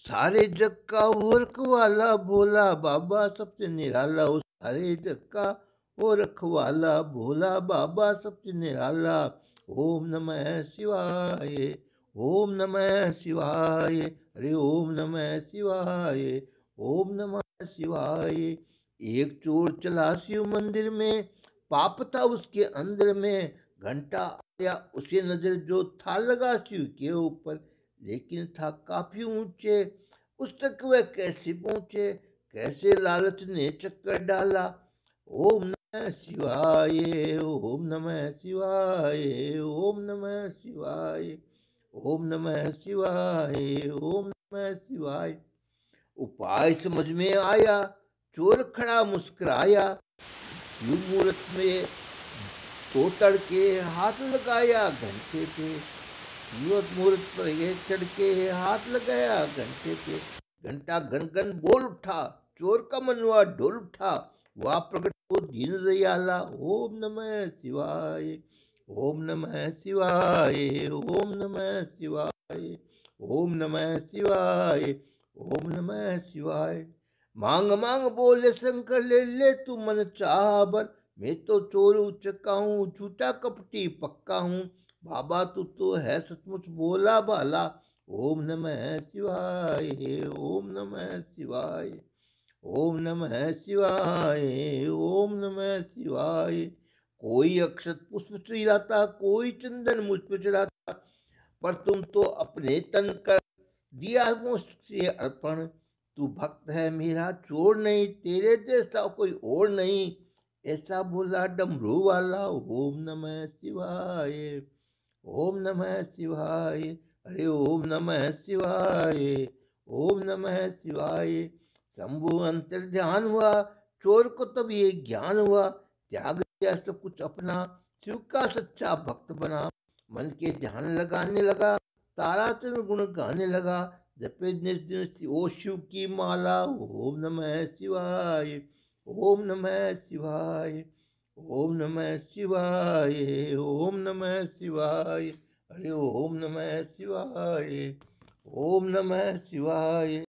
सारे जग का वो रखवाला भोला बाबा सबसे निराला। ओ सारे जग का वो रखवाला भोला बाबा सबसे निराला। ओम नमः शिवाय, ओम नमः शिवाय, हरे ओम नमः शिवाय, ओम नमः शिवाय। एक चोर चला शिव मंदिर में, पाप था उसके अंदर में। घंटा आया उसे नजर जो था लगा शिव के ऊपर, लेकिन था काफी ऊंचे। उस तक वह कैसे पहुंचे, कैसे लालच ने चक्कर डाला। ओम नमः शिवाय, ओम नमः शिवाय, ओम नमः शिवाय, ओम नमः शिवाय, ओम नमः शिवाय। उपाय समझ में आया, चोर खड़ा मुस्कुराया। युग मुहूर्त में तो तड़के हाथ लगाया घंटे पे। युवक मुहूर्त पर ये चढ़ के हाथ लगाया घंटे पे। घंटा घन घन बोल उठा, चोर का मनवा डोल उठा। वह प्रकट हो दीन दयाला। ओम नमः शिवाय, ओम नमः शिवाय, ओम नमः शिवाय, ओम नमः शिवाय, ओम नमः शिवाय। मांग मांग बोले शंकर ले ले तू मन चाह बर। मैं तो चोर उचका हूँ, झूठा कपटी पक्का हूँ। बाबा तू तो है सचमुच बोला बाला। ओम नमः शिवाय, ओम नमः शिवाय, ओम नमः शिवाय, ओम नमः शिवाय। कोई अक्षत पुष्प चढ़ाता, कोई चंदन मुझ पे चढ़ाता, पर तुम तो अपने तन कर दिया मुझसे अर्पण। तू भक्त है मेरा चोर नहीं, तेरे जैसा कोई और नहीं। ऐसा बोला डमरू वाला। ओम नमः शिवाय, ओम नमः शिवाय, हरे ओम नमः शिवाय, ओम नमः शिवाय। शंभु अंतर ध्यान हुआ, चोर को तब ये ज्ञान हुआ। त्याग दिया सब कुछ अपना, शिव का सच्चा भक्त बना। मन के ध्यान लगाने लगा, ताराचंद्र गुण गाने लगा। जपे निज दिन ओ शिव की माला। ओम नमः शिवाय, ओम नमः शिवाय, ओम नमः शिवाय, ओम नमः शिवाय, हरे ओम नमः शिवाय, ओम नमः शिवाय।